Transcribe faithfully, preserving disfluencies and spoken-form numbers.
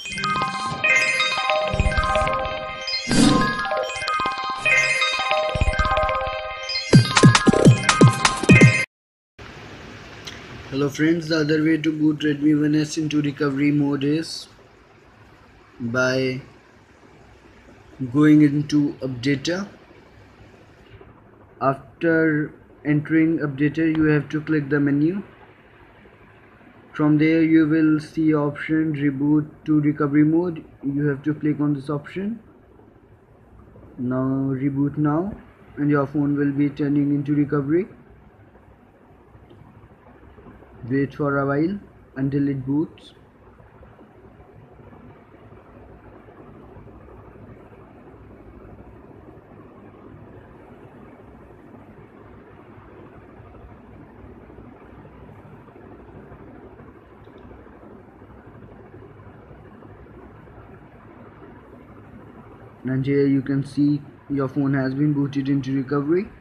Hello friends, the other way to boot Redmi one S into recovery mode is by going into updater. After entering updater, you have to click the menu. From there you will see option reboot to recovery mode. You have to click on this option. Now reboot now and your phone will be turning into recovery. Wait for a while until it boots. And here you can see your phone has been booted into recovery.